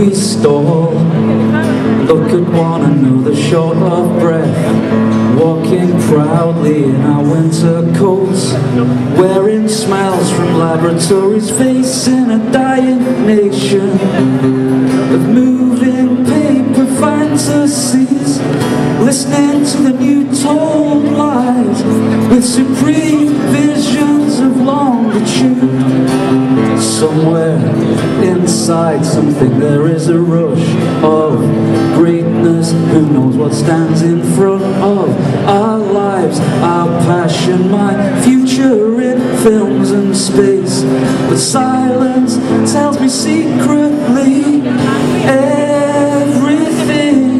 we stall, look at one another short of breath, walking proudly in our winter coats, wearing smiles from laboratories, facing a dying nation of moving paper fantasies, listening to the new told lies with supreme visions of longitude. Somewhere inside something there is a rush of greatness. Who knows what stands in front of our lives, our passion, my future in films and space. But silence tells me secretly everything,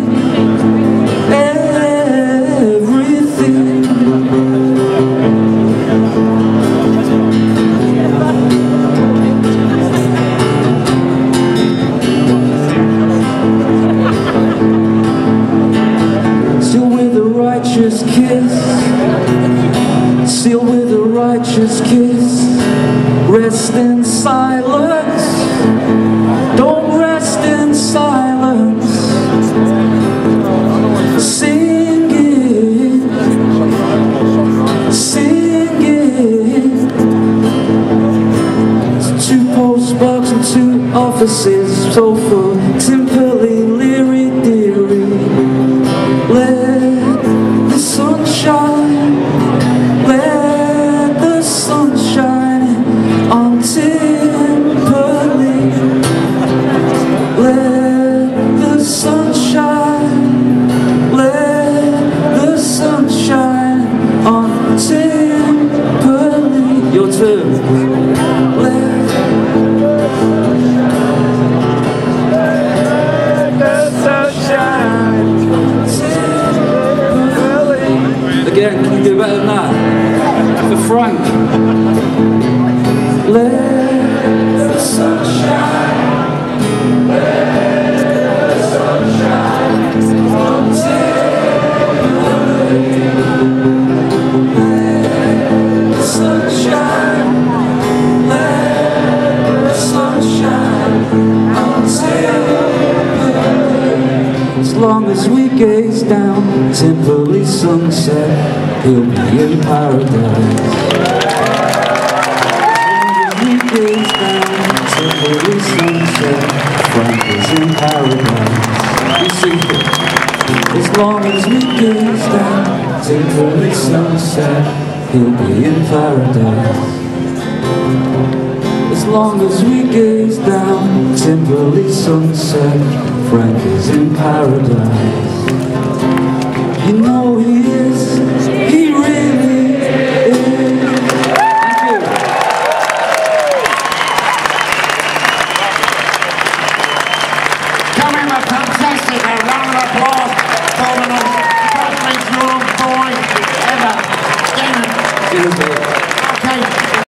everything. Sealed with a righteous kiss, sealed with a righteous kiss. Rest in silence, don't rest in silence. Singing, singing. Two postbox and two offices, sofa, timperly, leery, deary. Let the sun shine, let the sun shine on Timperley. Let the sun shine, let the sun shine on Timperley. Your turn. Let the sun shine on Timperley. Again, can you do better than that? For Frank. Let the sun shine, let the sun shine on Timperley. Let the sun shine, let the sun shine on Timperley. As long as we gaze down Timperley sunset, he'll be in paradise. Gaze down Timperley sunset, Frank is in paradise. You sing it. As long as we gaze down Timperley sunset, he'll be in paradise. As long as we gaze down Timperley sunset, Frank is in paradise. You know he is, he really is. Thank you. Coming with Fantasic, a round of applause for the most young boy ever. Cheers, mate. Okay.